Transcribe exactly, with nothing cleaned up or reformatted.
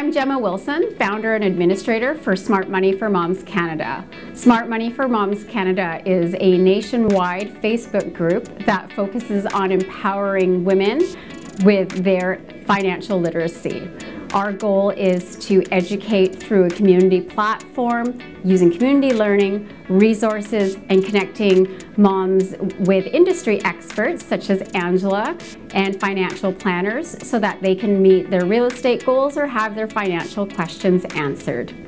I'm Gemma Wilson, founder and administrator for Smart Money for Moms Canada. Smart Money for Moms Canada is a nationwide Facebook group that focuses on empowering women with their financial literacy. Our goal is to educate through a community platform using community learning, resources, and connecting moms with industry experts such as Angela and financial planners so that they can meet their real estate goals or have their financial questions answered.